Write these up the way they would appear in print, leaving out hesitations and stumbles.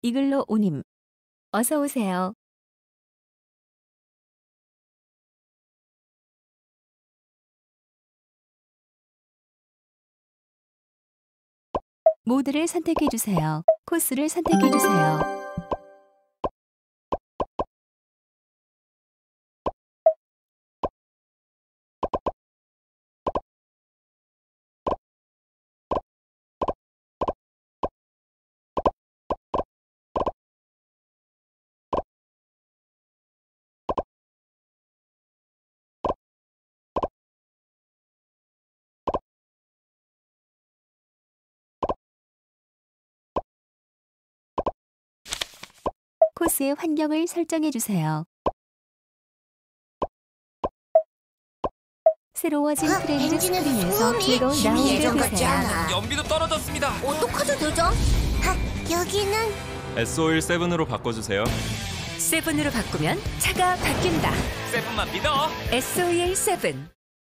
이글로 오님, 어서 오세요. 모드를 선택해 주세요. 코스를 선택해 주세요. 코스의 환경을 설정해 주세요. 새로워진 트렌드 스크린에서 즐거운 라운드 되세요. 연비도 떨어졌습니다. 어떡하죠, 대장? 여기는 SO일7으로 바꿔주세요. 7으로 바꾸면 차가 바뀐다. 7만 믿어. SOEL 7.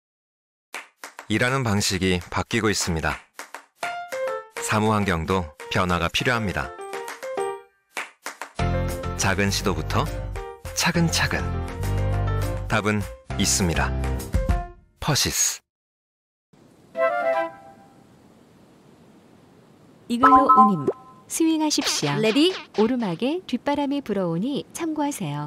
일하는 방식이 바뀌고 있습니다. 사무 환경도 변화가 필요합니다. 작은 시도부터 차근차근 답은 있습니다. 퍼시스. 이글로 오님, 스윙하십시오. 레디? 오르막에 뒷바람이 불어오니 참고하세요.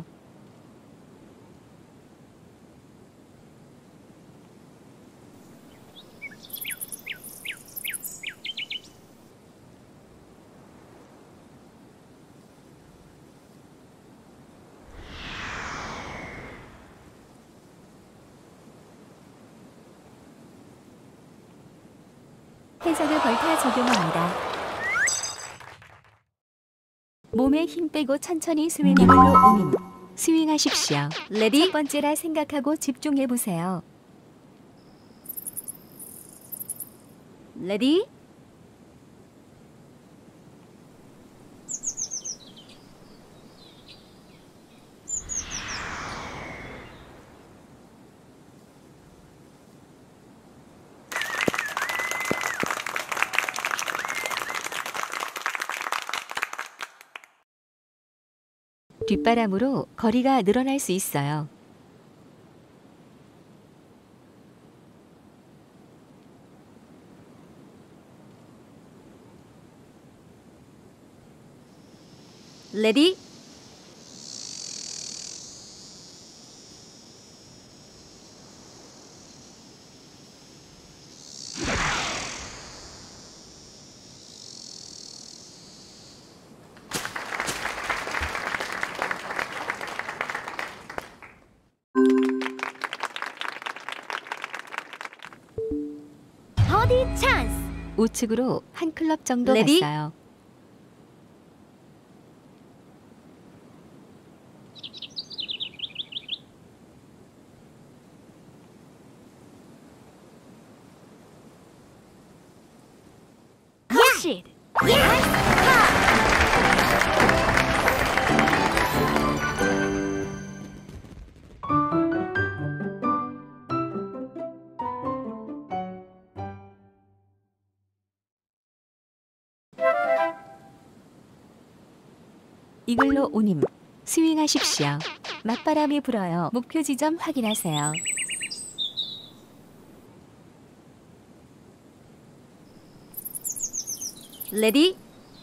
해저드 벌타 적용합니다. 몸에 힘 빼고 천천히 스윙. 이글로 오님, 스윙하십시오. 레디? 첫 번째라 생각하고 집중해 보세요. 레디? 뒷바람으로 거리가 늘어날 수 있어요. 레디? 버디 찬스. 우측으로 한 클럽 정도 레디? 갔어요. 굿. 이글로 오님, 스윙하십시오. 맞바람이 불어요. 목표 지점 확인하세요. 레디?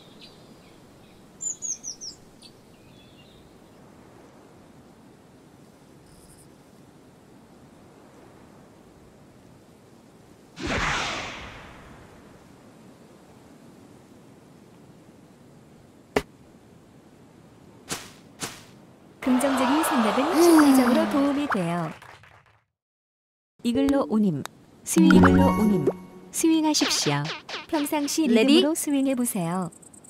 긍정적인 생각은 심리적으로 도움이 돼요. 이글로 오님, 이글로 오님, 스윙하십시오. 평상시 레디? 리듬으로 스윙해 보세요.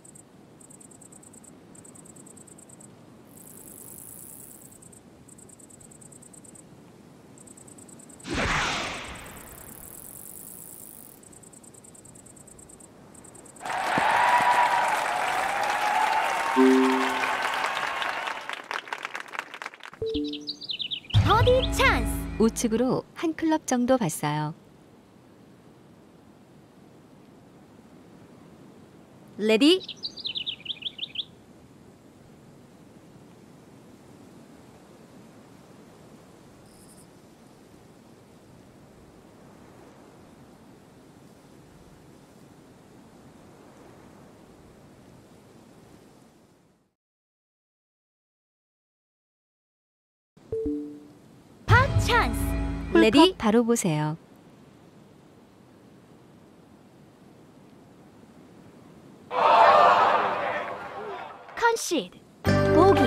버디 찬스. 우측으로 한 클럽 정도 봤어요. 레디? 찬스. 홀컵 레디 바로 보세요. 컨시드. 보기.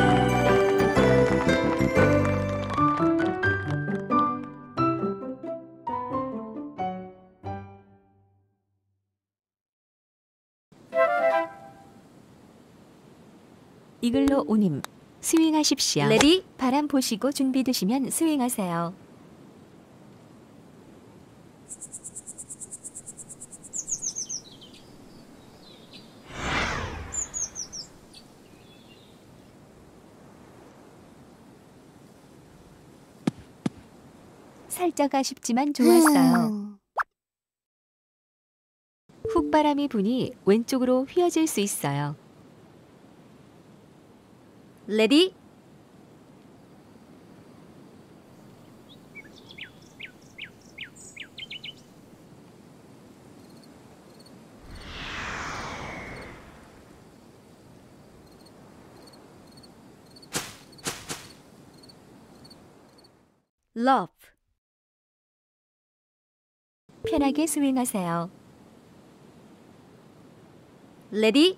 이글로 오님 스윙하십시오. 레디 바람 보시고 준비되시면 스윙하세요. 살짝 아쉽지만 좋았어요. 훅바람이 부니 왼쪽으로 휘어질 수 있어요. 레디 러브. 편하게 스윙하세요. 레디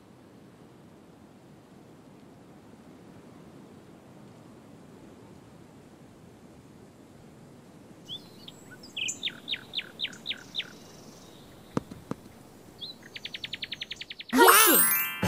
컨시.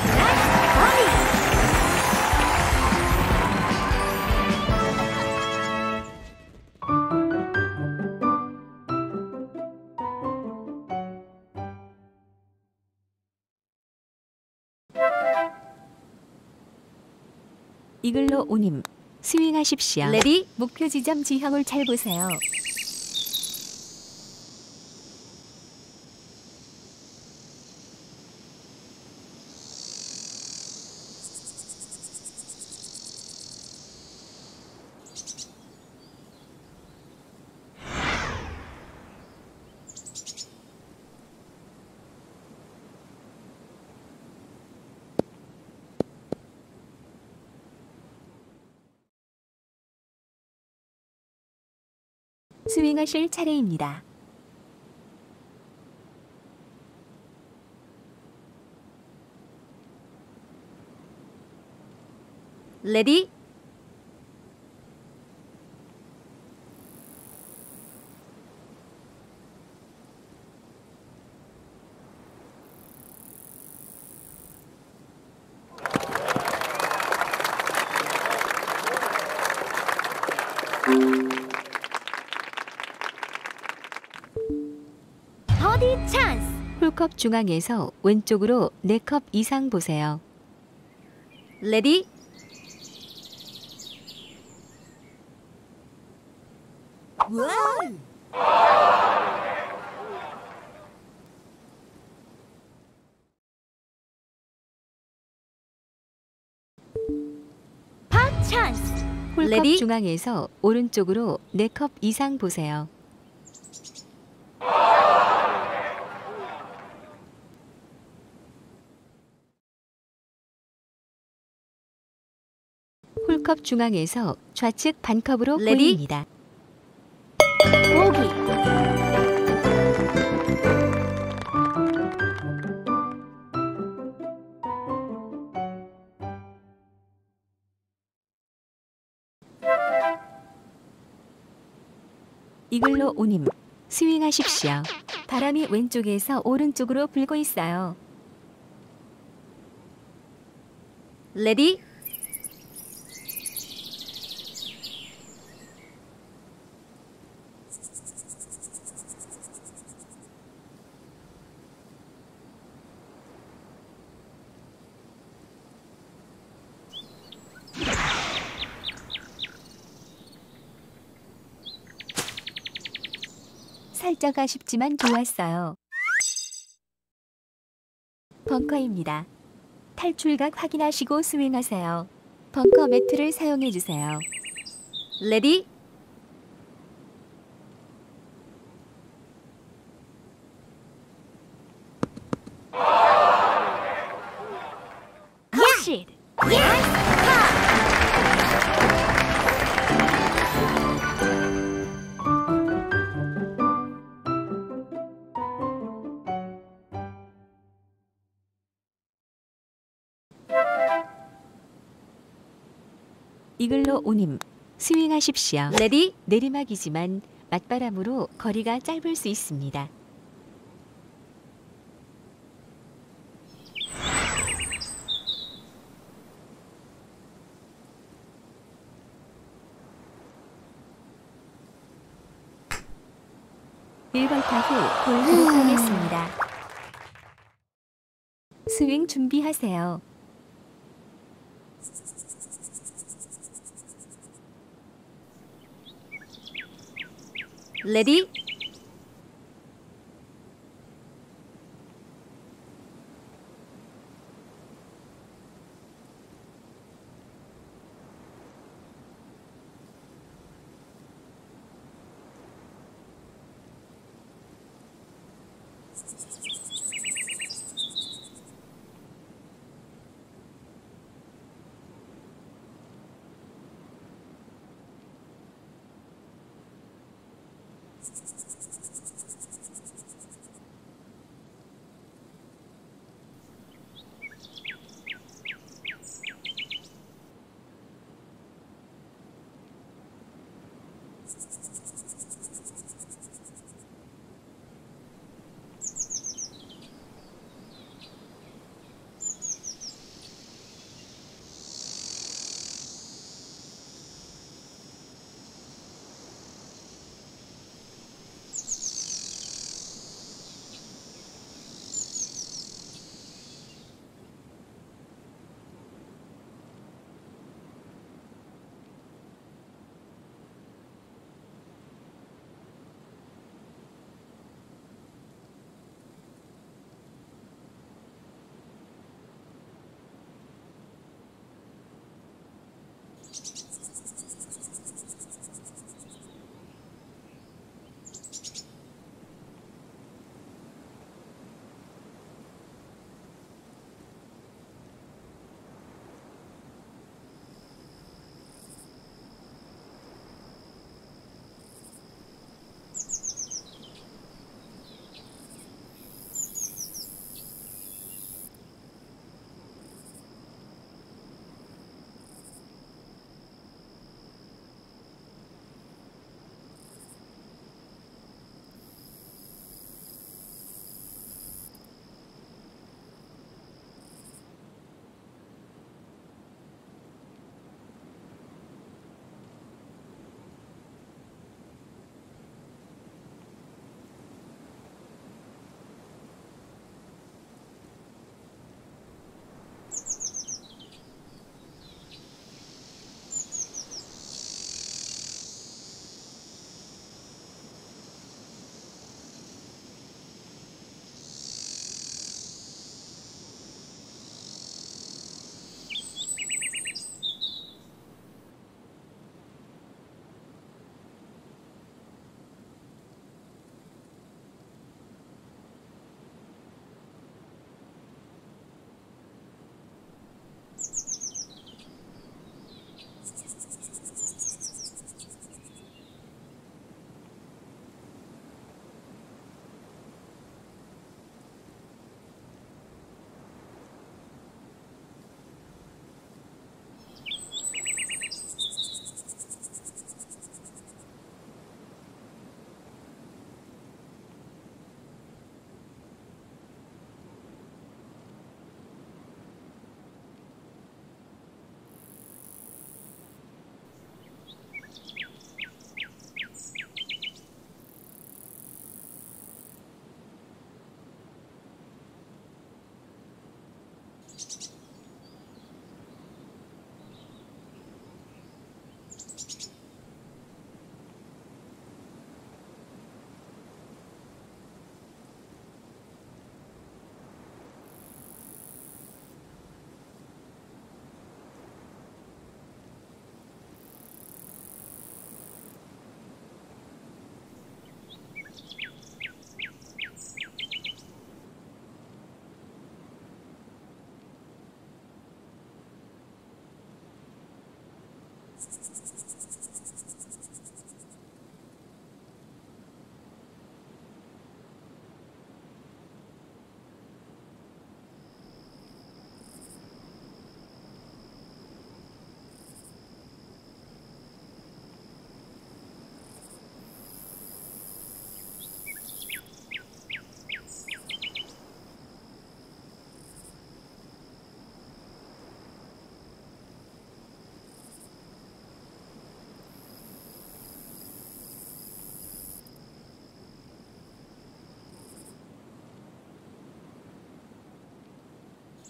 이글로 오님 스윙하십시오. 레디 목표 지점 지형을 잘 보세요. 스윙하실 차례입니다. 레디 버디 찬스. 홀컵 중앙에서 왼쪽으로 4컵 이상 보세요. 레디 파 찬스. 홀컵 레디 중앙에서 오른쪽으로 4컵 이상 보세요. 홀컵 중앙에서 좌측 반컵으로 레디? 보입니다. 보기. 이글로 오님 스윙하십시오. 바람이 왼쪽에서 오른쪽으로 불고 있어요. 레디 살짝 아쉽지만 좋았어요. 벙커입니다. 탈출각 확인하시고 스윙하세요. 벙커 매트를 사용해 주세요. 레디 컨시드. 이글로 오님 스윙하십시오. 레디, 내리막이지만 맞바람으로 거리가 짧을 수 있습니다. 일번 타후 골프로 가겠습니다. 스윙 준비하세요. 레디,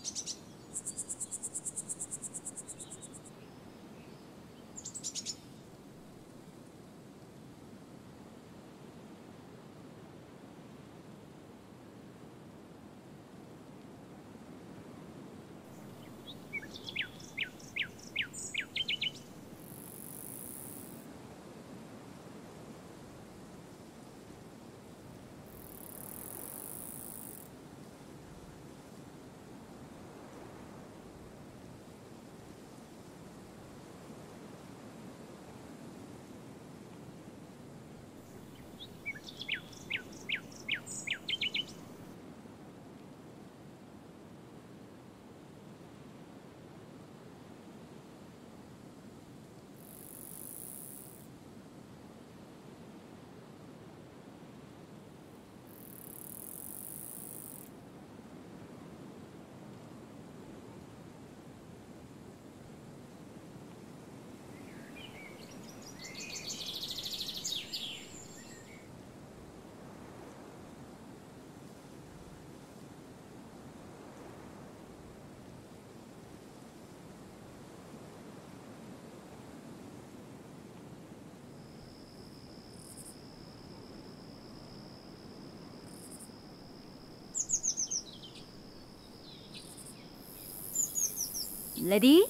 레디,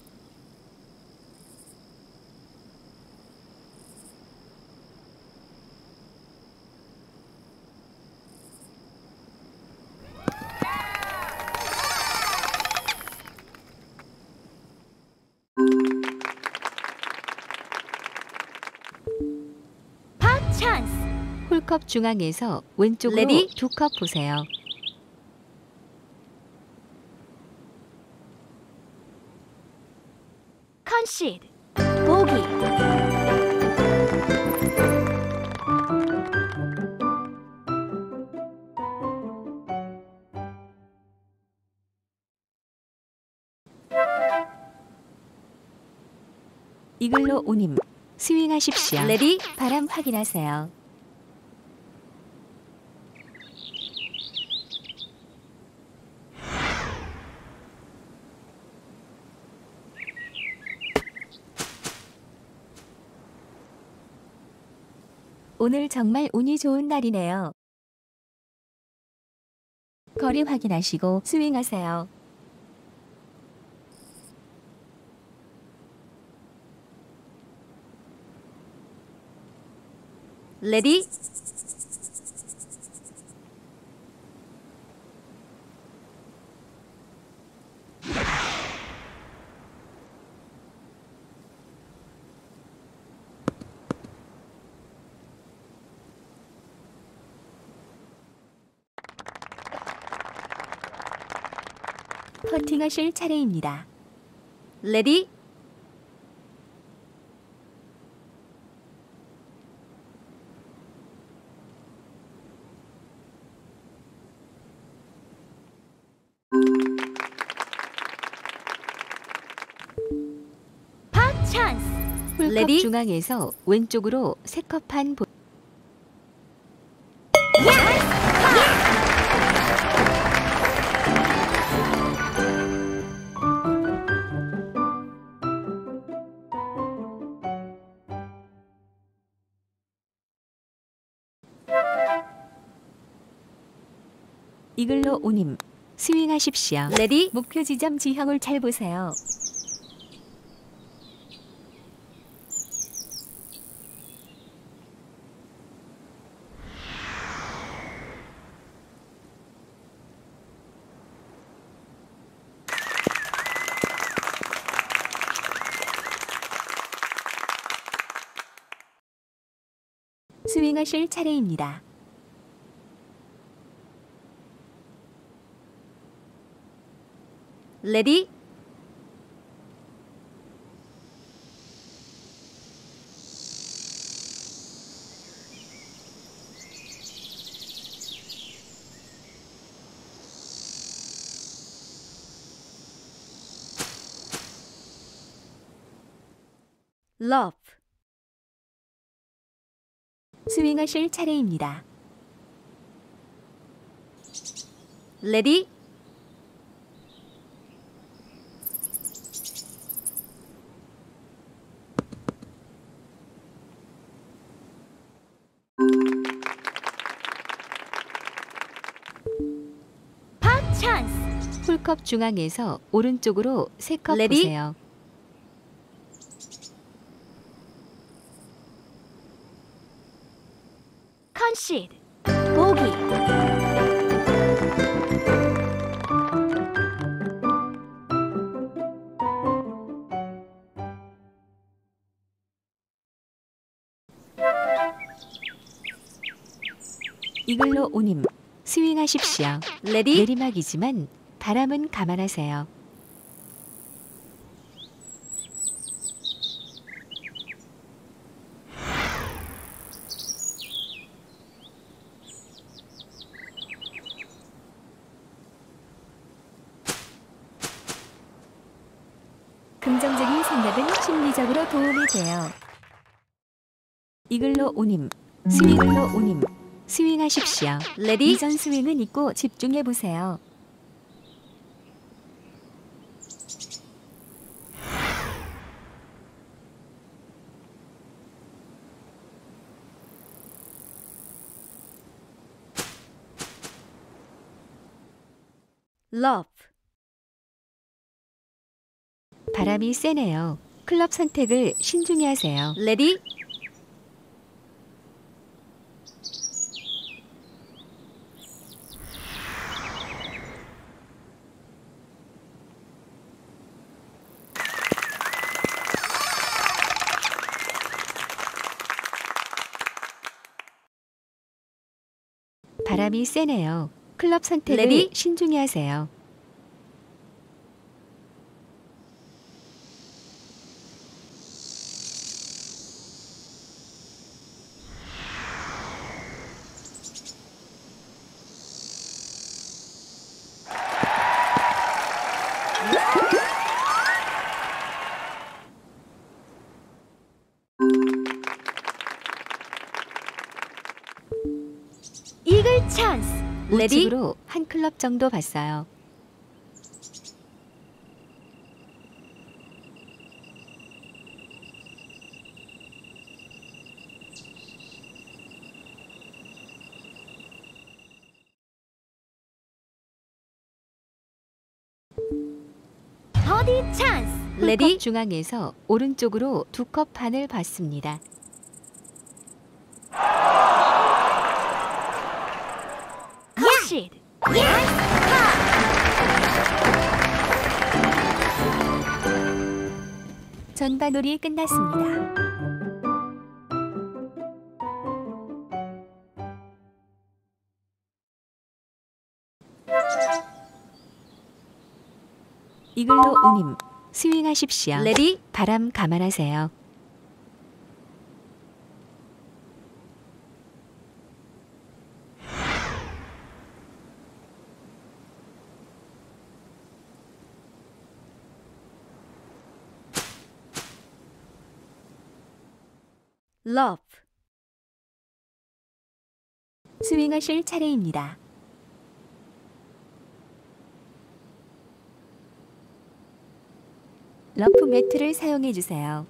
파 찬스. 홀컵 중앙에서 왼쪽으로 레디? 2컵 보세요. 컨시드. 보기. 이글로 오님 스윙하십시오. 레디, 바람 확인하세요. 오늘 정말 운이 좋은 날이네요. 거리 확인하시고 스윙하세요. 레디, 퍼팅하실 차례입니다. 레디, 파 찬스. 홀컵 레디? 중앙에서 왼쪽으로 3컵 반 보... 이글로 오님 스윙하십시오. 레디, 목표 지점 지형을 잘 보세요. 스윙하실 차례입니다. 레디, 러브. 스윙하실 차례입니다. 레디, 찬스. 홀컵 중앙에서 오른쪽으로 3컵 레디? 보세요. 컨시드 보기. 이글로 오님, 스윙하십시오. 레디 내리막이지만 바람은 감안하세요. 긍정적인 생각은 심리적으로 도움이 돼요. 이글로 오님, 스윙글로 오님, 스윙하십시오. 레디 이전 스윙은 잊고 집중해 보세요. 러브. 바람이 세네요. 클럽 선택을 신중히 하세요. 레디 바람이 세네요. 클럽 선택을 레디? 신중히 하세요. 이글 찬스. 레디 우측으로 한 클럽 정도 봤어요. 버디 찬스. 레디 홀컵 중앙에서 오른쪽으로 2컵 반을 봤습니다. 컨시드 전반홀이 끝났습니다. 이글로 오님, 스윙하십시오. 레디 바람 감안하세요. 러브. 스윙하실 차례입니다. 러프 매트를 사용해 주세요.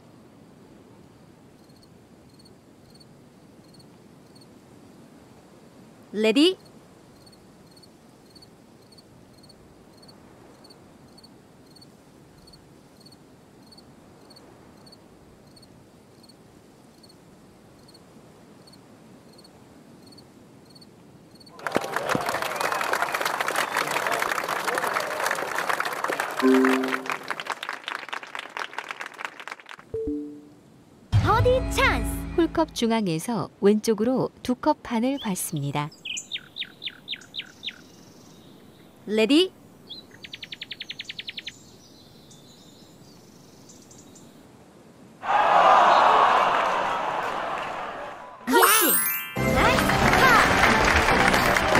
레디 버디 찬스. 홀컵 중앙에서 왼쪽으로 2컵 반을 봤습니다. 레디 컨시. 나이스 파.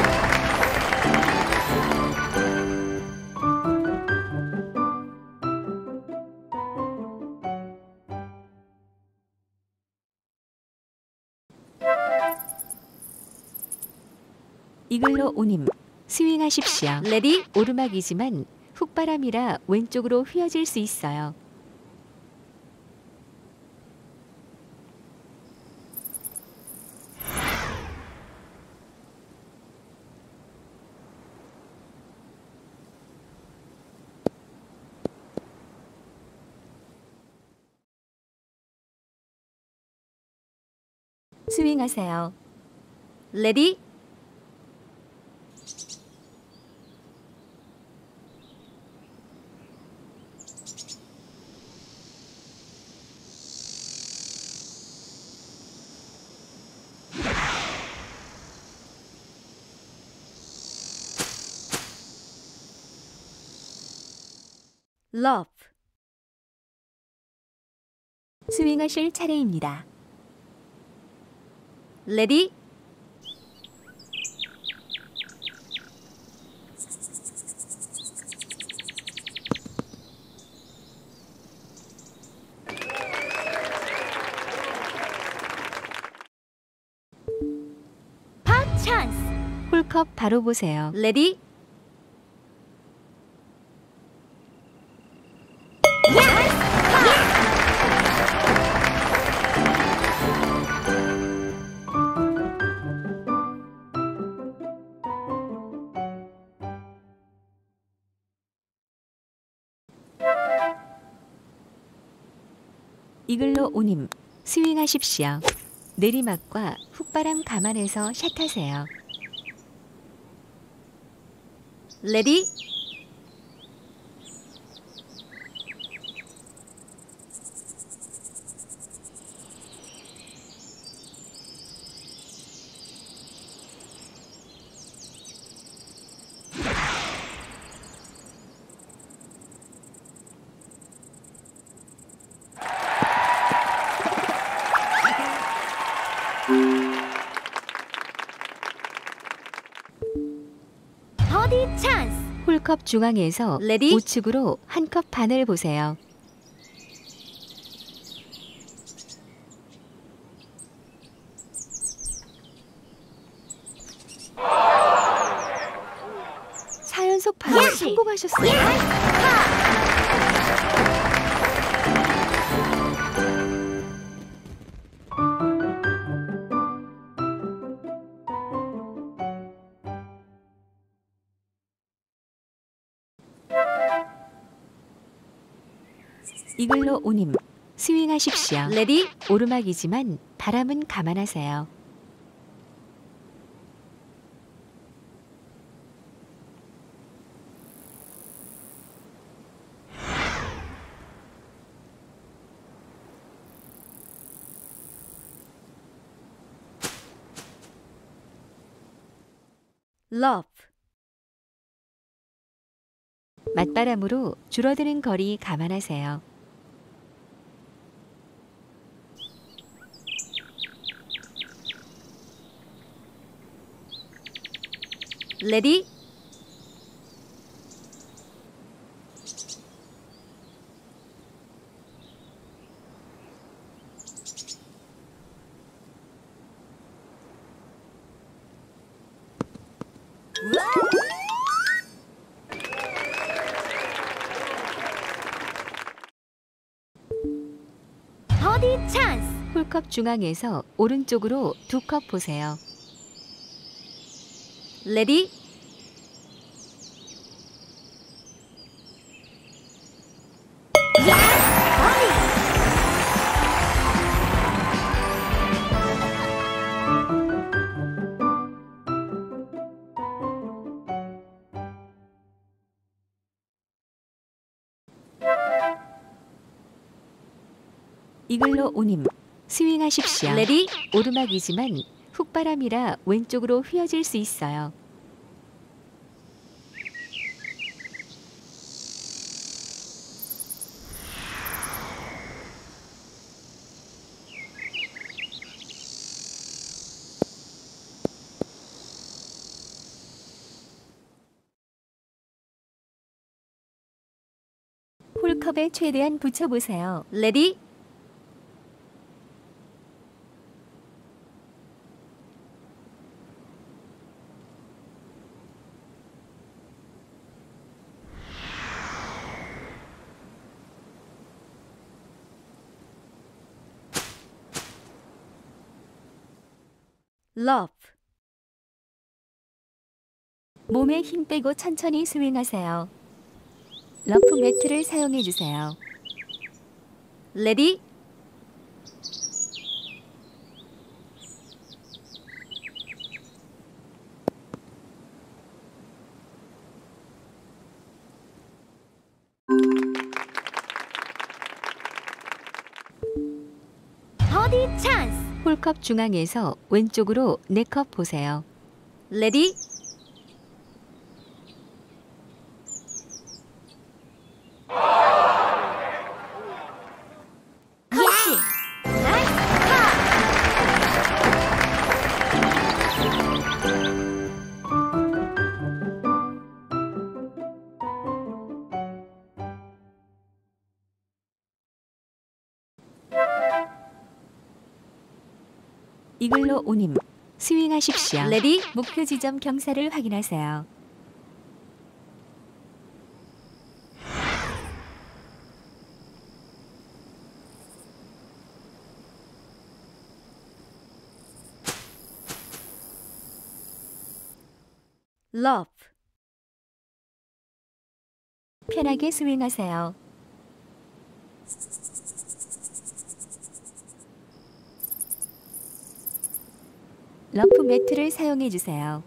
이글로 오님, 스윙하십시오. 레디 오르막이지만 훅바람이라 왼쪽으로 휘어질 수 있어요. 스윙하세요. 레디, 러브, 스윙하실 차례입니다. 레디, 파 찬스. 홀컵 바로 보세요. 레디, 이글로 오님, 스윙하십시오. 내리막과 훅바람 감안해서 샷하세요. 레디, 버디 찬스. 홀컵 중앙에서 레디? 우측으로 한 컵 반을 보세요. 사연속 파를 그렇지. 성공하셨어요. 이글로 오님, 스윙하십시오. 레디, 오르막이지만 바람은 감안하세요. 러브, 맞바람으로 줄어드는 거리 감안하세요. 레디, 버디 찬스. 홀컵 중앙에서 오른쪽으로 두 컵 보세요. 레디, 이글로 오님, 스윙하십시오. 레디, 오르막이지만 훅바람이라 왼쪽으로 휘어질 수 있어요. 홀컵에 최대한 붙여보세요. 레디, 러브, 몸에 힘 빼고 천천히 스윙하세요. 러프 매트를 사용해 주세요. 레디, 버디 찬스. 홀컵 중앙에서 왼쪽으로 4컵 보세요. 레디, 컷시. 나이스 컷. 이글로 오님 스윙하십시오. 레디, 목표 지점 경사를 확인하세요. 러프, 편하게 스윙하세요. 러프 매트를 사용해 주세요.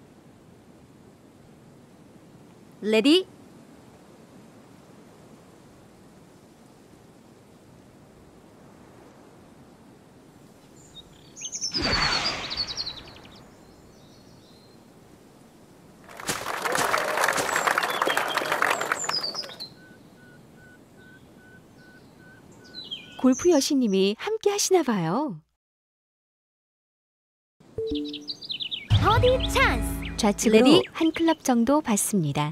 레디, 골프 여신님이 함께 하시나 봐요. 버디 찬스. 좌측으로 레디? 한 클럽 정도 받습니다.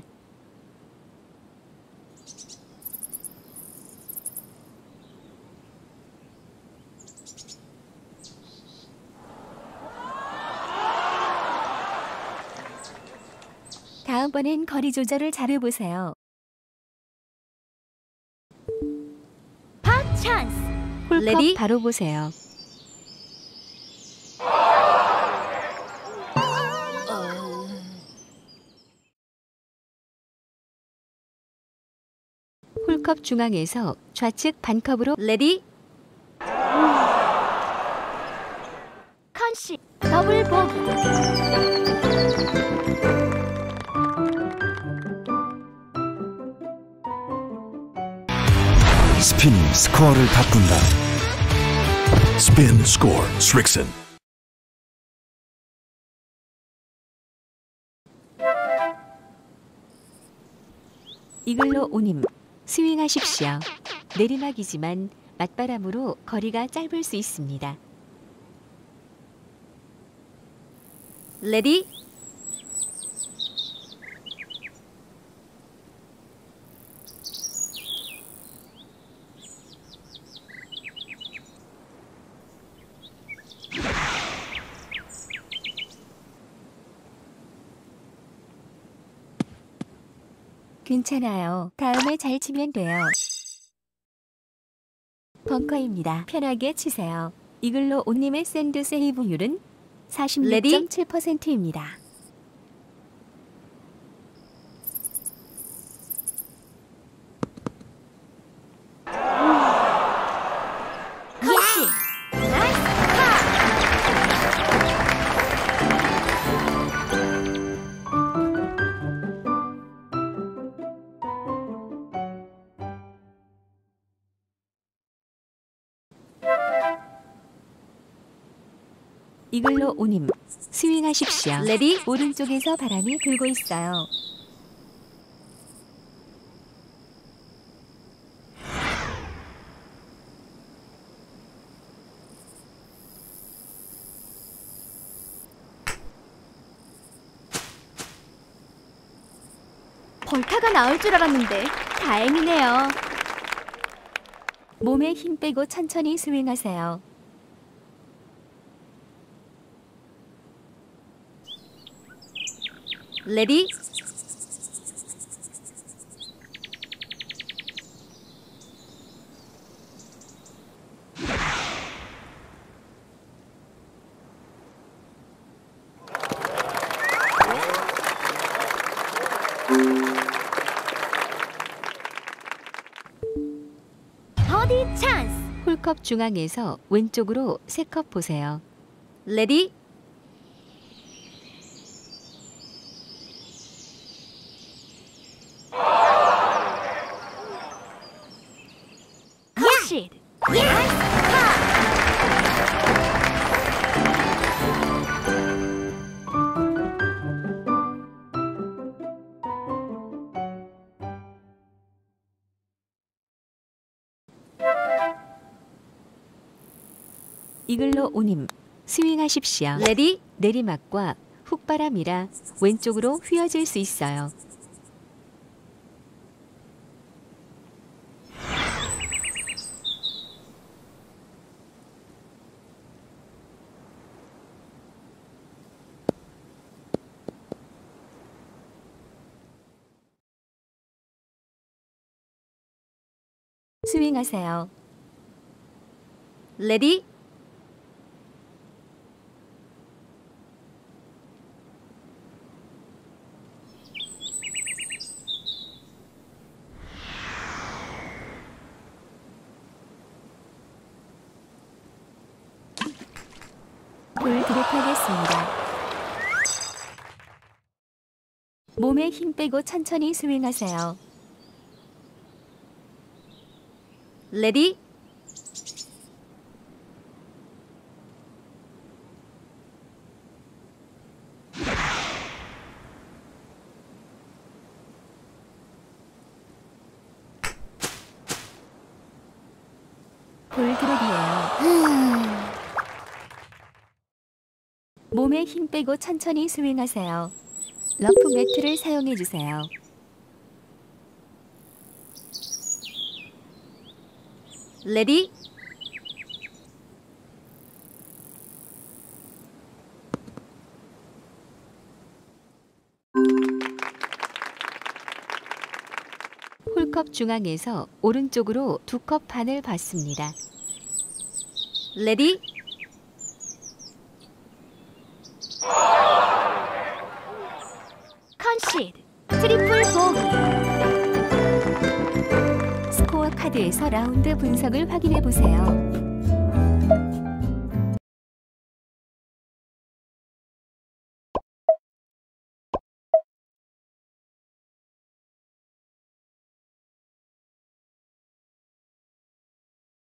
다음번엔 거리 조절을 잘해보세요. 파 찬스. 홀컵 레디? 바로 보세요. 홀컵 중앙에서 좌측 반컵으로 레디, 컷시. 더블 보기. 스핀이 스코어를 바꾼다. 스핀 스코어 스릭슨. 이글로 오님 스윙하십시오. 내리막이지만 맞바람으로 거리가 짧을 수 있습니다. 레디, 괜찮아요. 다음에 잘 치면 돼요. 벙커입니다. 편하게 치세요. 이글로 오님의 샌드 세이브율은 46.7%입니다. 컷시. 나이스 컷. 이글로 오님 스윙하십시오. 레디? 오른쪽에서 바람이 불고 있어요. 벌타가 나올 줄 알았는데 다행이네요. 몸에 힘 빼고 천천히 스윙하세요. 레디, 버디 찬스. 홀컵 중앙에서 왼쪽으로 3컵 보세요. 레디, 컷시. 나이스 컷. 이글로 오님, 스윙하십시오. 레디, 내리막과 훅바람이라 왼쪽으로 휘어질 수 있어요. 스윙하세요. 레디, 볼 드롭하겠습니다. 몸에 힘 빼고 천천히 스윙하세요. 레디, 볼 드롭이에요. 몸에 힘 빼고 천천히 스윙하세요. 러프 매트를 사용해 주세요. 레디, 홀컵 중앙에서 오른쪽으로 2컵 반을 받습니다. 레디, 컨시드. 트리플 보기. 스코어 카드에서 라운드 분석을 확인해 보세요.